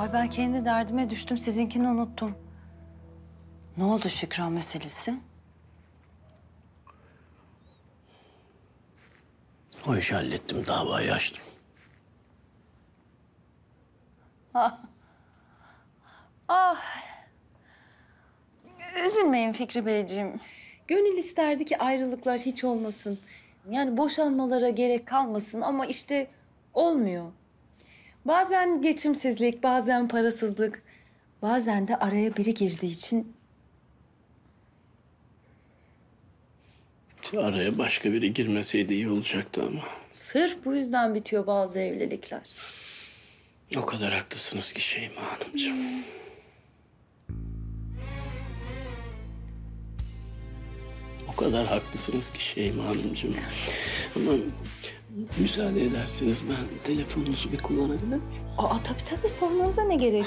Ay ben kendi derdime düştüm, sizinkini unuttum. Ne oldu Şükran meselesi? O işi hallettim, davayı açtım. Üzülmeyin Fikri Beyciğim. Gönül isterdi ki ayrılıklar hiç olmasın. Yani boşanmalara gerek kalmasın ama işte olmuyor. Bazen geçimsizlik, bazen parasızlık, bazen de araya biri girdiği için... Araya başka biri girmeseydi iyi olacaktı ama. Sırf bu yüzden bitiyor bazı evlilikler. O kadar haklısınız ki Şeyma Hanımcığım. O kadar haklısınız ki Şeyma Hanımcığım. Ama müsaade ederseniz ben telefonunuzu bir kullanabilir miyim? Aa tabii sormanıza ne gerek?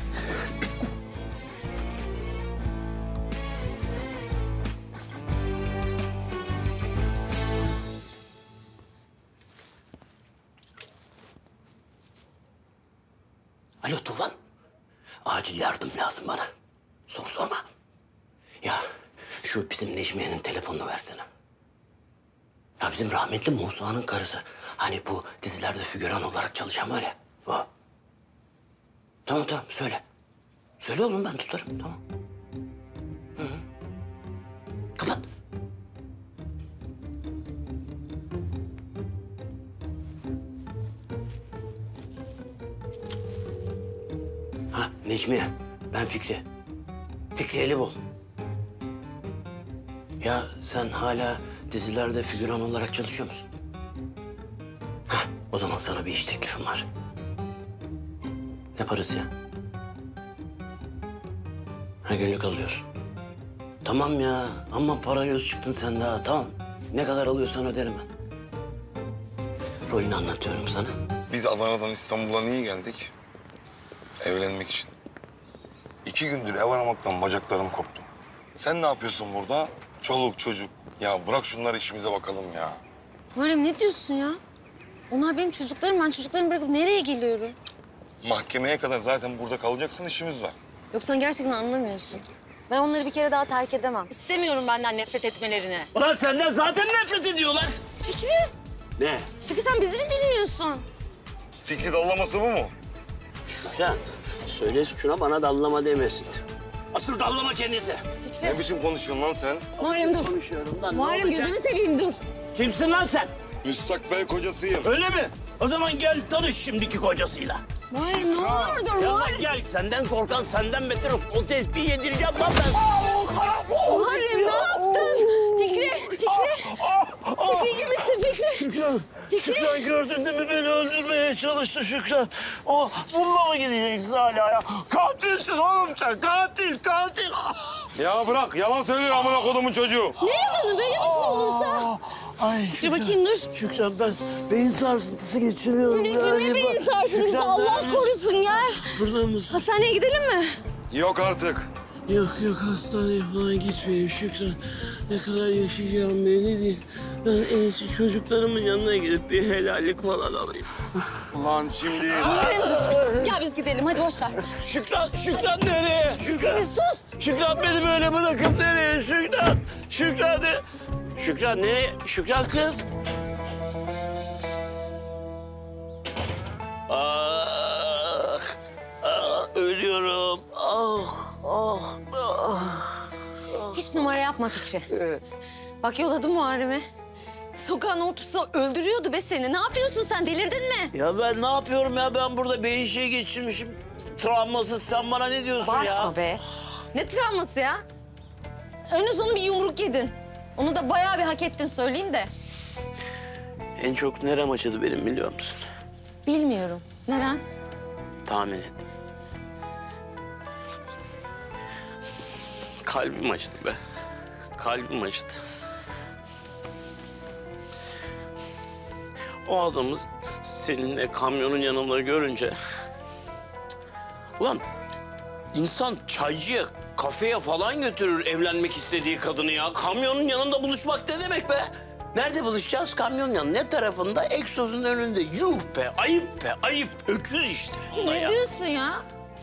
Alo Tufan. Acil yardım lazım bana. Soru sorma. Ya şu bizim Necmiye'nin telefonunu versene. Ya bizim rahmetli Musa'nın karısı. Hani bu dizilerde figüran olarak çalışan var ya. O. Tamam söyle. Söyle oğlum ben tutarım tamam. Hı. Kapat. Ha Necmiye, ben Fikri. Fikri Elibol. Ya sen hala dizilerde figüran olarak çalışıyor musun? Hah, o zaman sana bir iş teklifim var. Ne parası ya? Ha günlük alıyorsun. Tamam ya, ama para göz çıktın sen daha, tamam. Ne kadar alıyorsan öderim ben. Rolünü anlatıyorum sana. Biz Adana'dan İstanbul'a niye geldik? Evlenmek için. 2 gündür ev aramaktan bacaklarım koptu. Sen ne yapıyorsun burada? Çoluk çocuk. Ya bırak şunları işimize bakalım ya. Muharrem ne diyorsun ya? Onlar benim çocuklarım. Ben çocuklarımı bırakıp nereye geliyorum? Mahkemeye kadar zaten burada kalacaksın, işimiz var. Yok sen gerçekten anlamıyorsun. Ben onları bir kere daha terk edemem. İstemiyorum benden nefret etmelerini. Ulan senden zaten nefret ediyorlar. Fikri! Ne? Fikri sen bizi mi dinliyorsun? Fikri dallaması bu mu? Şükran, söyle şuna bana dallama demesin. Asıl dallama kendisi. Fikri! Ne biçim konuşuyorsun lan sen? Muharrem dur. Konuşuyorum lan. Muharrem gözünü seveyim dur. Kimsin lan sen? Müstakbel kocasıyım. Öyle mi? O zaman gel tanış şimdiki kocasıyla. Muharrem ne olur dur Ya Muharrem. gel, senden korkan senden beter olsun. O tespihi yedireceğim lan ben. Muharrem ne yaptın? Fikri! Fikri iyi misin Fikri? Şükran gördün değil mi? Beni öldürmeye çalıştı Şükran. O bununla mı gideceksin hala ya? Katilsin oğlum sen. Katil. Ya bırak, yalan söylüyor amına kodumun çocuğu. Ne yalanı böyle bir şey olursa? Ay Fikri bakayım dur. Şükran ben beyin sarsıntısı geçiriyorum. Ne beyin sarsıntısı Allah korusun gel. Buradan mısın? Hastaneye gidelim mi? Yok artık. Yok hastaneye falan gitmeyeyim Şükran. Ne kadar yaşayacağım belli değil. Ben en iyisi çocuklarımın yanına gidip bir helallik falan alayım. Ulan şimdi... Muharrem dur. Gel biz gidelim hadi boş ver. Şükran nereye? Şükran sus. Şükran beni böyle bırakıp nereye? Şükran nereye? Şükran kız. Ölüyorum. Hiç numara yapma Fikri. Bak yolladım Muharrem'i. Sokağın ortasında öldürüyordu be seni. Ne yapıyorsun sen delirdin mi? Ya ben ne yapıyorum ya? Ben burada beyin şey geçirmişim. Travmasız sen bana ne diyorsun ya? Bağırtma be. Ne travması ya? Önü sonu bir yumruk yedin. Onu da bayağı bir hak ettin söyleyeyim de. En çok nerem acıdı benim biliyor musun? Bilmiyorum. Neren? Tahmin et. Kalbim acıdı be. Kalbim acıdı. O adamı seninle kamyonun yanında görünce... Ulan insan çaycıya, kafeye falan götürür evlenmek istediği kadını ya. Kamyonun yanında buluşmak ne demek be? Nerede buluşacağız? Kamyonun yanında. Ne tarafında? Egzozun önünde. Yuh be, ayıp be, ayıp. Öküz işte. Ne ya. diyorsun ya?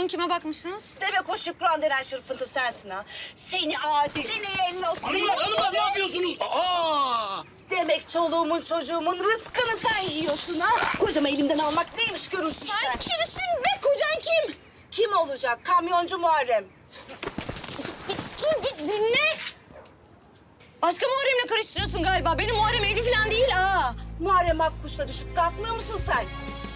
son kime bakmışsınız? Demek o Şükran denen şırfıntı sensin ha. Seni adi. Seni ellos. Hanımlar ne yapıyorsunuz? Aa! Demek çoluğumun çocuğumun rızkını sen yiyorsun ha. Kocamı elimden almak neymiş görürsün sen. Sen kimsin be? Kocan kim? Kim olacak? Kamyoncu Muharrem. Dur dinle. Başka Muharrem'le karıştırıyorsun galiba. Benim Muharrem evli falan değil ha. Muharrem Akkuş'la düşüp kalkmıyor musun sen?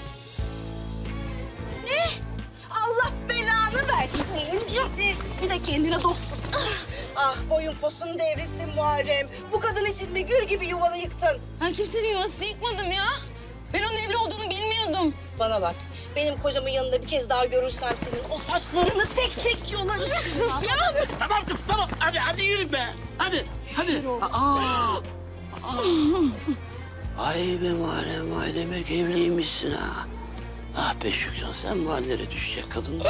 Ne? Allah belanı versin senin. Bir de kendine dost tut. Ah boyun posun devrilsin Muharrem. Bu kadın için mi gül gibi yuvanı yıktın? Ben kimsenin yuvasını yıkmadım ya. Ben onun evli olduğunu bilmiyordum. Bana bak. Benim kocamın yanında bir kez daha görürsem senin o saçlarını tek tek yolarım. Ya Tamam kız tamam. Hadi yürü be. Hadi. Vay be Muharrem vay demek evliymişsin ha. Ah be Şükran sen bu hallere düşecek kadın.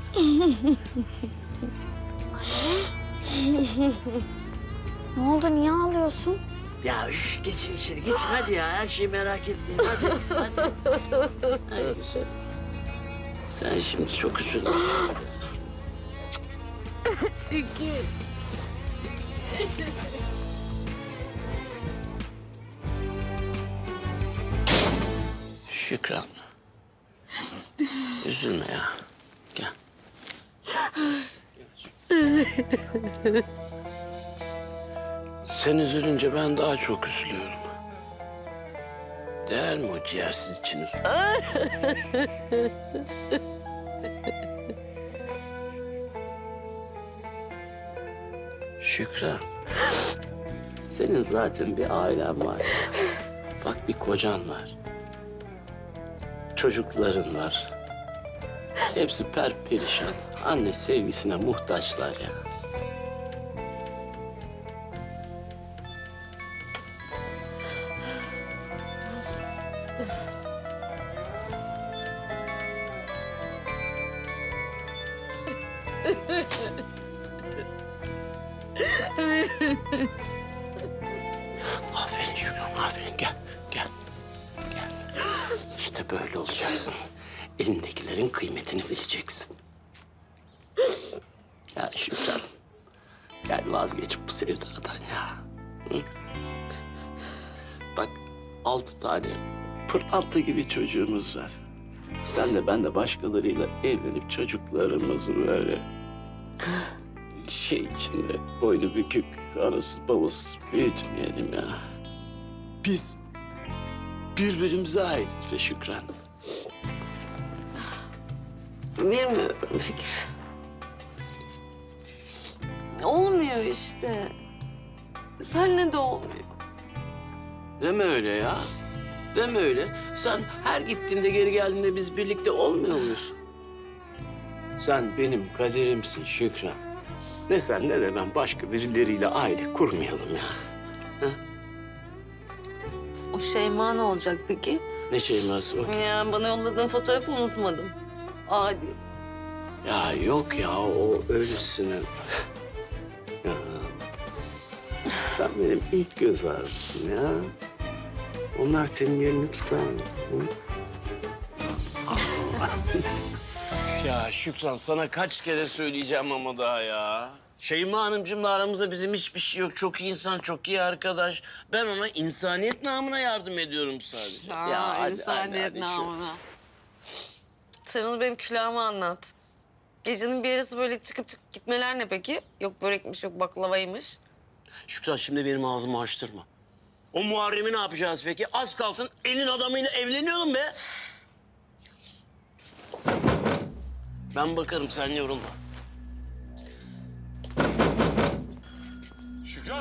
Ne oldu? Niye ağlıyorsun? Ya üf, geçin içeri geçin hadi ya her şeyi merak etmeyin hadi. Hadi güzel. Sen şimdi çok üzülürsün. Şükran. Üzülme ya. Gel. Sen üzülünce ben daha çok üzülüyorum. Değer mi o ciğersiz için üzülmek? Şükran. Senin zaten bir ailen var. Bak bir kocan var. Çocukların var. Hepsi perperişan. Anne sevgisine muhtaçlar ya. Aferin Şükran, aferin. Gel. İşte böyle olacaksın. Elindekilerin kıymetini bileceksin. Ya Şükran, gel vazgeç bu sevdadan ya. Hı? Bak 6 tane pırlanta gibi çocuğumuz var. Sen de ben de başkalarıyla evlenip çocuklarımızı böyle içinde boynu bükük, anasız babasız büyütmeyelim ya. Biz birbirimize aitiz be Şükran. bilmiyorum Fikri. Olmuyor işte. Seninle de olmuyor. Deme öyle ya. Deme öyle. Sen her gittiğinde geri geldiğinde biz birlikte olmuyor muyuz? Sen benim kaderimsin Şükran. Ne sen ne de ben başka birileriyle aile kurmayalım ya. O Şeyma ne olacak peki? Ne Şeyma'sı o? Ya bana yolladığın fotoğrafı unutmadım. Adi. Ya yok ya o öylesine. Ya. Sen benim ilk göz ağrımsın ya. Onlar senin yerini tutar mı? Hı? Ya Şükran sana kaç kere söyleyeceğim ama daha ya. Şeyma Hanımcığımla aramızda bizim hiçbir şey yok. Çok iyi insan, çok iyi arkadaş. Ben ona insaniyet namına yardım ediyorum sadece. Hadi, hadi namına. Sen onu benim külahıma anlat. Gecenin bir yarısı böyle çıkıp gitmeler ne peki? Yok börekmiş, yok baklavaymış. Şükran şimdi benim ağzımı açtırma. O Muharrem'i ne yapacağız peki? Az kalsın elin adamıyla evleniyorum be. Ben bakarım sen yorulma. Şükran.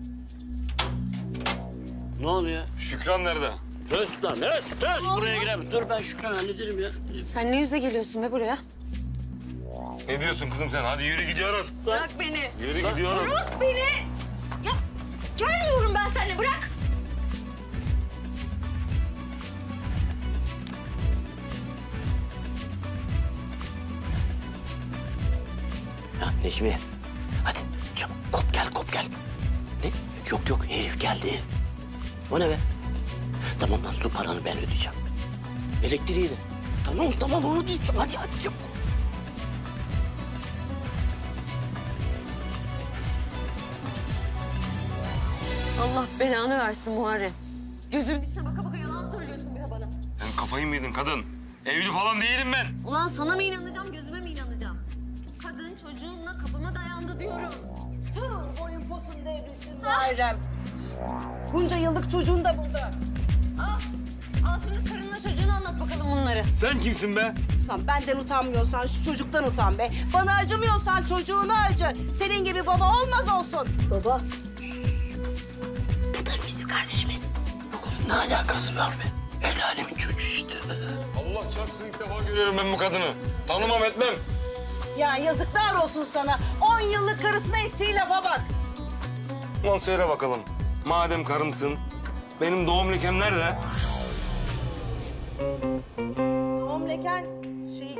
Ne oluyor? Şükran nerede? Höst lan höst. Buraya giremem. Dur ben Şükran hallederim ya. Sen ne yüzle geliyorsun be buraya? Ne diyorsun kızım sen? Hadi yürü gidiyoruz. Bırak beni. Yürü gidiyoruz. Bırak beni. Ya gelmiyorum ben seninle, bırak. Ha Necmi. Hadi çabuk kop gel. Ne? Yok herif geldi. O ne be? Tamam lan su paranı ben ödeyeceğim. Elektriği de. Tamam onu diyeceğim. Hadi çabuk. Allah belanı versin Muharrem. Gözümün içine baka baka yalan söylüyorsun bir de bana. Sen kafayı mı yedin kadın? Evli falan değilim ben. Ulan sana mı inanacağım, gözüme mi inanacağım? Kadın çocuğunla kapıma dayandı diyorum. Tüh, boyun posun devrilsin Muharrem. Bunca yıllık çocuğun da burada. Al şimdi karınla çocuğunu anlat bakalım bunları. Sen kimsin be? Lan benden utanmıyorsan şu çocuktan utan be. Bana acımıyorsan çocuğuna acı. Senin gibi baba olmaz olsun. Baba. Bu da bizim kardeşimiz. Yok onun ne alakası var be? El alemin çocuğu işte. Allah çarpsın ilk defa görüyorum ben bu kadını. Tanımam etmem. Ya yazıklar olsun sana. 10 yıllık karısına ettiği lafa bak. Ulan söyle bakalım. Madem karımsın, benim doğum lekem nerede? Doğum leken şey...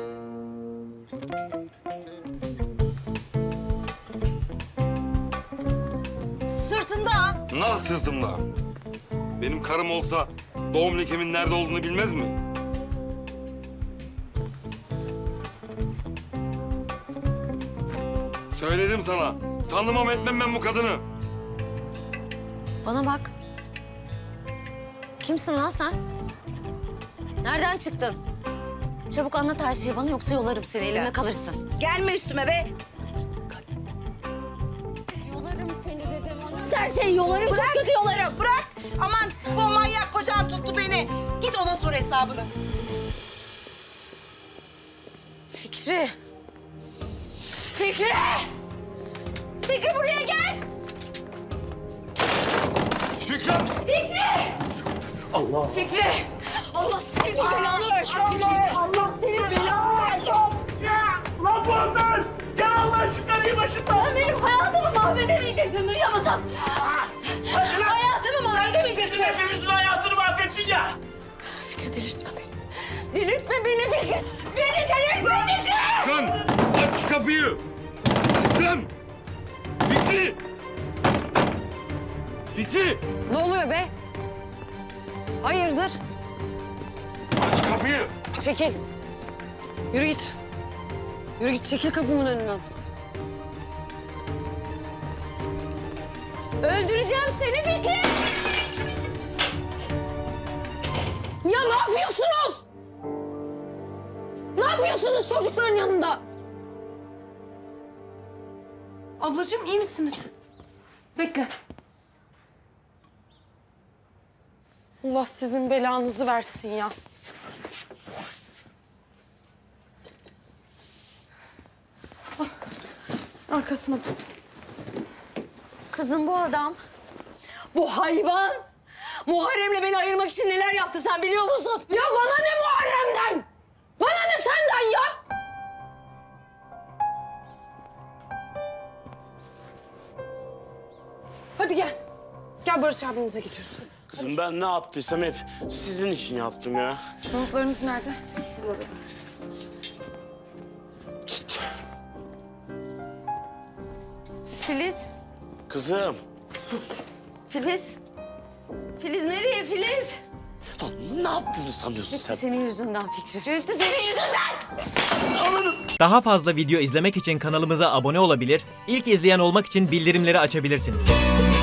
Sırtında. Nasıl sırtımda? Benim karım olsa doğum lekemin nerede olduğunu bilmez mi? Söyledim sana. Tanımam etmem ben bu kadını. Bana bak. Kimsin lan sen? Nereden çıktın? Çabuk anlat her şeyi bana yoksa yolarım seni, elimde kalırsın. Gelme üstüme be. Yolarım seni dedim, anlat her şeyi yolarım, çok kötü yolarım. Bırak. Aman bu manyak kocan tuttu beni. Git ona sor hesabını. Fikri! Fikri! Fikri buraya gel! Şükran! Fikri! Allah senin belanı versin Fikri! Allah senin belanı versin! Lan bunlar! Ya Allah şu karıyı başından! Sen benim hayatımı mahvedemeyeceksin, duyuyor musun? Hayatımı mahvedemeyeceksin! Sen hepimizin hayatını mahvettin ya! Fikri delirtme beni. Delirtme beni Fikri! Beni delirtme Fikri! Şükran! Aç şu kapıyı! Şükran! Fikri! Fikri! Ne oluyor be? Hayırdır? Aç kapıyı! Çekil. Yürü git. Yürü git, çekil kapımın önünden. Öldüreceğim seni Fikri! Ya ne yapıyorsunuz? Ne yapıyorsunuz çocukların yanında? Ablacığım iyi misiniz? Bekle. Allah sizin belanızı versin ya. Ah, arkasına bas. Kızım bu adam, bu hayvan Muharrem'le beni ayırmak için neler yaptı sen biliyor musun? Ya bana ne Muharrem'den? Bana ne senden ya? Hadi gel. Gel Barış abinize gidiyoruz. Kızım ben ne yaptıysam hep sizin için yaptım ya. Notlarımız nerede? Filiz, Kızım. Filiz. Filiz nereye Filiz? Lan ne yaptığını sanıyorsun Hepsi sen? senin yüzünden Fikri. Hepsi senin yüzünden. Daha fazla video izlemek için kanalımıza abone olabilir, ilk izleyen olmak için bildirimleri açabilirsiniz.